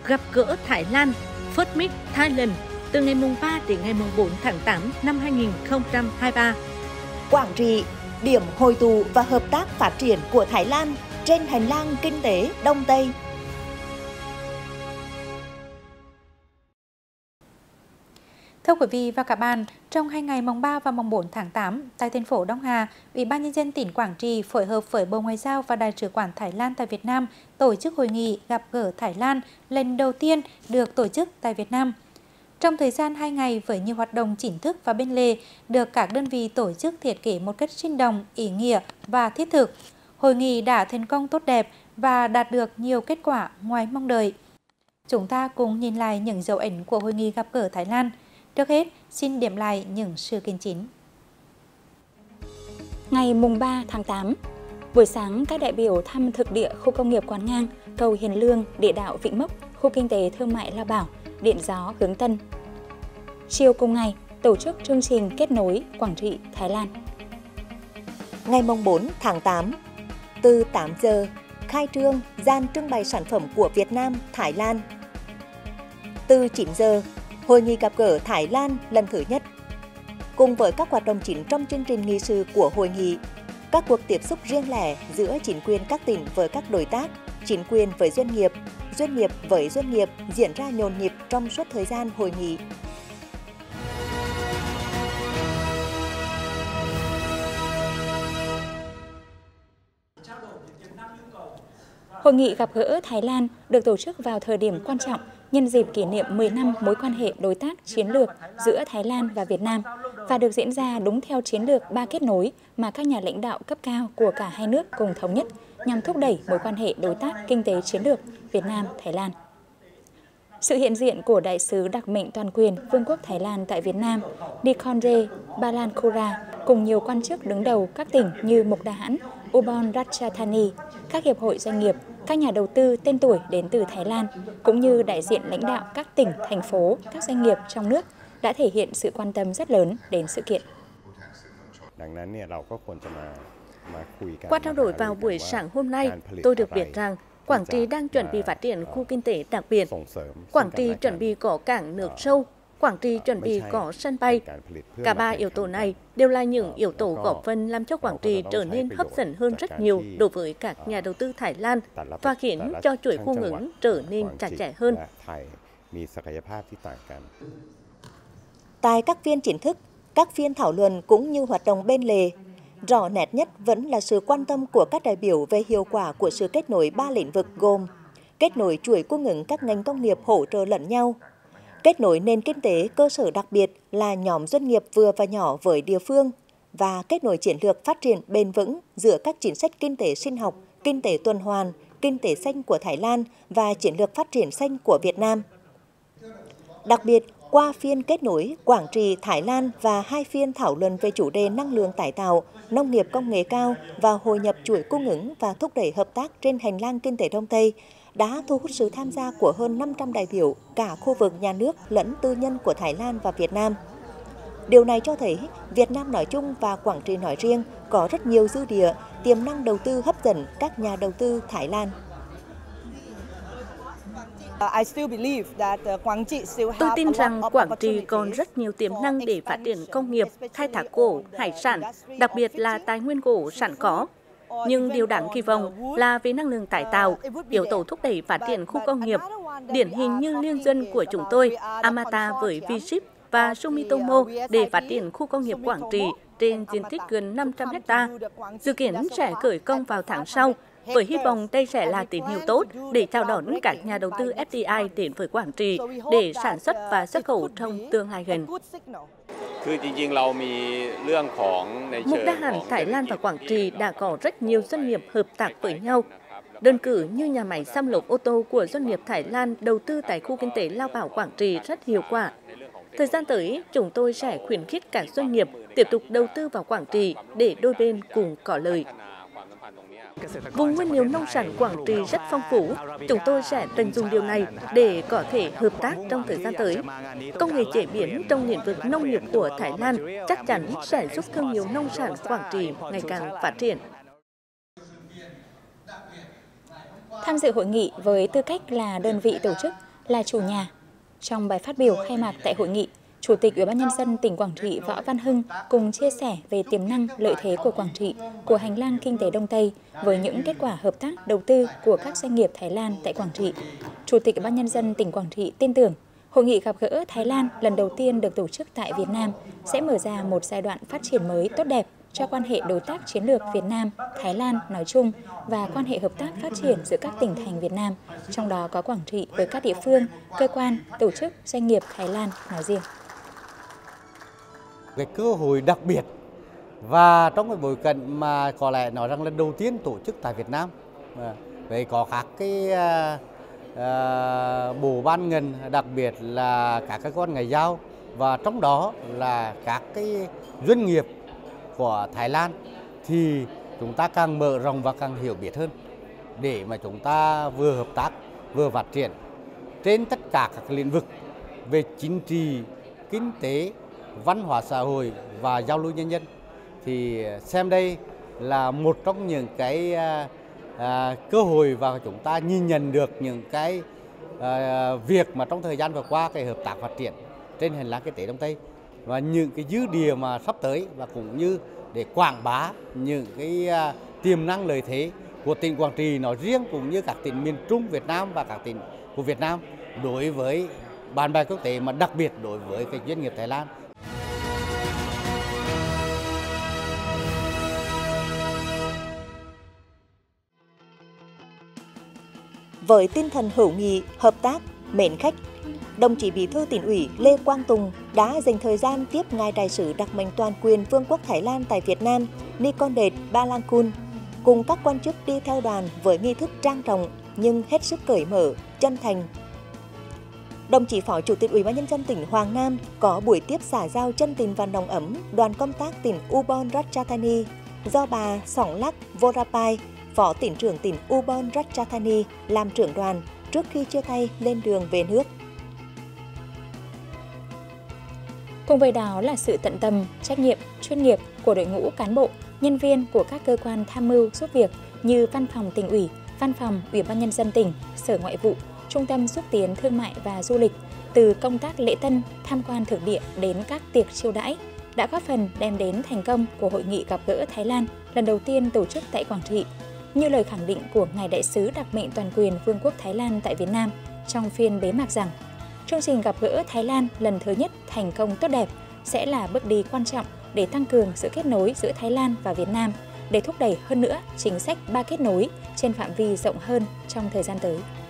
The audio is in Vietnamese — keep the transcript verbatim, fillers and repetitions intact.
gặp gỡ Thái Lan First Meet Thailand từ ngày mùng ba đến ngày mùng bốn tháng tám năm hai nghìn không trăm hai mươi ba. Quảng Trị, điểm hội tụ và hợp tác phát triển của Thái Lan trên hành lang kinh tế Đông Tây. Thưa quý vị và các bạn, trong hai ngày mùng ba và mùng bốn tháng tám, tại thành phố Đông Hà, Ủy ban Nhân dân tỉnh Quảng Trị phối hợp với Bộ Ngoại giao và Đại sứ quán Thái Lan tại Việt Nam tổ chức hội nghị gặp gỡ Thái Lan lần đầu tiên được tổ chức tại Việt Nam. Trong thời gian hai ngày với nhiều hoạt động chính thức và bên lề, được các đơn vị tổ chức thiết kế một cách sinh động, ý nghĩa và thiết thực, hội nghị đã thành công tốt đẹp và đạt được nhiều kết quả ngoài mong đợi. Chúng ta cùng nhìn lại những dấu ấn của hội nghị gặp gỡ Thái Lan. Trước hết, xin điểm lại những sự kiện chính. Ngày mùng ba tháng tám, buổi sáng các đại biểu thăm thực địa khu công nghiệp Quán Ngang, cầu Hiền Lương, địa đạo Vĩnh Mốc, khu kinh tế thương mại La Bảo, điện gió Hướng Tân. Chiều cùng ngày, tổ chức chương trình kết nối Quảng Trị, Thái Lan. Ngày mùng bốn tháng tám, từ tám giờ, khai trương gian trưng bày sản phẩm của Việt Nam, Thái Lan. Từ chín giờ, hội nghị gặp gỡ Thái Lan lần thứ nhất. Cùng với các hoạt động chính trong chương trình nghị sự của hội nghị, các cuộc tiếp xúc riêng lẻ giữa chính quyền các tỉnh với các đối tác, chính quyền với doanh nghiệp, doanh nghiệp với doanh nghiệp diễn ra nhộn nhịp trong suốt thời gian hội nghị. Hội nghị gặp gỡ Thái Lan được tổ chức vào thời điểm quan trọng nhân dịp kỷ niệm mười năm mối quan hệ đối tác chiến lược giữa Thái Lan và Việt Nam và được diễn ra đúng theo chiến lược ba kết nối mà các nhà lãnh đạo cấp cao của cả hai nước cùng thống nhất nhằm thúc đẩy mối quan hệ đối tác kinh tế chiến lược Việt Nam-Thái Lan. Sự hiện diện của Đại sứ đặc mệnh toàn quyền Vương quốc Thái Lan tại Việt Nam, Nikorndej Balankura, cùng nhiều quan chức đứng đầu các tỉnh như Mục Đà Hãn, Ubon Ratchathani, các hiệp hội doanh nghiệp, các nhà đầu tư tên tuổi đến từ Thái Lan, cũng như đại diện lãnh đạo các tỉnh, thành phố, các doanh nghiệp trong nước đã thể hiện sự quan tâm rất lớn đến sự kiện. Qua trao đổi vào buổi sáng hôm nay, tôi được biết rằng Quảng Trị đang chuẩn bị phát triển khu kinh tế đặc biệt. Quảng Trị chuẩn bị có cảng nước sâu, Quảng Trị chuẩn bị có sân bay. Cả ba yếu tố này đều là những yếu tố góp phần làm cho Quảng Trị trở nên hấp dẫn hơn rất nhiều đối với các nhà đầu tư Thái Lan và khiến cho chuỗi cung ứng trở nên chặt chẽ hơn. Tại các phiên chính thức, các phiên thảo luận cũng như hoạt động bên lề, rõ nét nhất vẫn là sự quan tâm của các đại biểu về hiệu quả của sự kết nối ba lĩnh vực gồm kết nối chuỗi cung ứng các ngành công nghiệp hỗ trợ lẫn nhau, kết nối nền kinh tế cơ sở đặc biệt là nhóm doanh nghiệp vừa và nhỏ với địa phương và kết nối chiến lược phát triển bền vững giữa các chính sách kinh tế sinh học, kinh tế tuần hoàn, kinh tế xanh của Thái Lan và chiến lược phát triển xanh của Việt Nam. Đặc biệt, qua phiên kết nối Quảng Trị, Thái Lan và hai phiên thảo luận về chủ đề năng lượng tái tạo, nông nghiệp công nghệ cao và hội nhập chuỗi cung ứng và thúc đẩy hợp tác trên hành lang kinh tế Đông Tây, đã thu hút sự tham gia của hơn năm trăm đại biểu cả khu vực nhà nước lẫn tư nhân của Thái Lan và Việt Nam. Điều này cho thấy Việt Nam nói chung và Quảng Trị nói riêng có rất nhiều dư địa, tiềm năng đầu tư hấp dẫn các nhà đầu tư Thái Lan. Tôi tin rằng Quảng Trị còn rất nhiều tiềm năng để phát triển công nghiệp, khai thác gỗ, hải sản, đặc biệt là tài nguyên gỗ sẵn có. Nhưng điều đáng kỳ vọng là về năng lượng tái tạo, yếu tố thúc đẩy phát triển khu công nghiệp. Điển hình như liên doanh của chúng tôi, Amata với V-Ship và Sumitomo để phát triển khu công nghiệp Quảng Trị trên diện tích gần năm trăm héc ta. Dự kiến sẽ khởi công vào tháng sau, với hy vọng đây sẽ là tín hiệu tốt để chào đón các nhà đầu tư ép đê i đến với Quảng Trị để sản xuất và xuất khẩu trong tương lai gần. Mục Đà Hãn, Thái Lan và Quảng Trị đã có rất nhiều doanh nghiệp hợp tác với nhau. Đơn cử như nhà máy xăm lốp ô tô của doanh nghiệp Thái Lan đầu tư tại khu kinh tế Lao Bảo Quảng Trị rất hiệu quả. Thời gian tới, chúng tôi sẽ khuyến khích các doanh nghiệp tiếp tục đầu tư vào Quảng Trị để đôi bên cùng có lợi. Vùng nguyên liệu nông sản Quảng Trị rất phong phú, chúng tôi sẽ tận dụng điều này để có thể hợp tác trong thời gian tới. Công nghệ chế biến trong lĩnh vực nông nghiệp của Thái Lan chắc chắn sẽ giúp thương hiệu nông sản Quảng Trị ngày càng phát triển. Tham dự hội nghị với tư cách là đơn vị tổ chức, là chủ nhà. Trong bài phát biểu khai mạc tại hội nghị, Chủ tịch Ủy ban Nhân dân tỉnh Quảng Trị Võ Văn Hưng cùng chia sẻ về tiềm năng, lợi thế của Quảng Trị, của hành lang kinh tế Đông Tây với những kết quả hợp tác đầu tư của các doanh nghiệp Thái Lan tại Quảng Trị. Chủ tịch Ủy ban Nhân dân tỉnh Quảng Trị tin tưởng Hội nghị gặp gỡ Thái Lan lần đầu tiên được tổ chức tại Việt Nam sẽ mở ra một giai đoạn phát triển mới tốt đẹp cho quan hệ đối tác chiến lược Việt Nam, Thái Lan nói chung và quan hệ hợp tác phát triển giữa các tỉnh thành Việt Nam, trong đó có Quảng Trị với các địa phương, cơ quan, tổ chức, doanh nghiệp Thái Lan nói riêng. Cái cơ hội đặc biệt và trong cái bối cảnh mà có lẽ nói rằng lần đầu tiên tổ chức tại Việt Nam, vậy có các cái uh, bộ ban ngành, đặc biệt là các cơ quan ngoại giao và trong đó là các cái doanh nghiệp của Thái Lan, thì chúng ta càng mở rộng và càng hiểu biết hơn để mà chúng ta vừa hợp tác vừa phát triển trên tất cả các lĩnh vực về chính trị, kinh tế, văn hóa xã hội và giao lưu nhân dân. Thì xem đây là một trong những cái à, à, cơ hội và chúng ta nhìn nhận được những cái à, việc mà trong thời gian vừa qua cái hợp tác phát triển trên hành lang kinh tế Đông Tây và những cái dư địa mà sắp tới, và cũng như để quảng bá những cái à, tiềm năng lợi thế của tỉnh Quảng Trị nói riêng cũng như các tỉnh miền Trung Việt Nam và các tỉnh của Việt Nam đối với bạn bè quốc tế, mà đặc biệt đối với cái doanh nghiệp Thái Lan. Với tinh thần hữu nghị, hợp tác, mến khách, đồng chí Bí thư Tỉnh ủy Lê Quang Tùng đã dành thời gian tiếp ngài đại sứ đặc mệnh toàn quyền Vương quốc Thái Lan tại Việt Nam Nikondet Balangkun cùng các quan chức đi theo đoàn với nghi thức trang trọng nhưng hết sức cởi mở, chân thành. Đồng chí Phó Chủ tịch Ủy ban Nhân dân tỉnh Hoàng Nam có buổi tiếp xã giao chân tình và nồng ấm đoàn công tác tỉnh Ubon Ratchathani do bà Sỏng Lắc Vorapai, Phó tỉnh trưởng tỉnh Ubon Ratchathani làm trưởng đoàn trước khi chia tay lên đường về nước. Cùng với đó là sự tận tâm, trách nhiệm, chuyên nghiệp của đội ngũ cán bộ, nhân viên của các cơ quan tham mưu giúp việc như Văn phòng Tỉnh ủy, Văn phòng Ủy ban Nhân dân tỉnh, Sở Ngoại vụ, Trung tâm xúc tiến thương mại và du lịch, từ công tác lễ tân, tham quan thực địa đến các tiệc chiêu đãi, đã góp phần đem đến thành công của Hội nghị gặp gỡ Thái Lan lần đầu tiên tổ chức tại Quảng Trị. Như lời khẳng định của ngài đại sứ đặc mệnh toàn quyền Vương quốc Thái Lan tại Việt Nam trong phiên bế mạc rằng, chương trình gặp gỡ Thái Lan lần thứ nhất thành công tốt đẹp sẽ là bước đi quan trọng để tăng cường sự kết nối giữa Thái Lan và Việt Nam, để thúc đẩy hơn nữa chính sách ba kết nối trên phạm vi rộng hơn trong thời gian tới.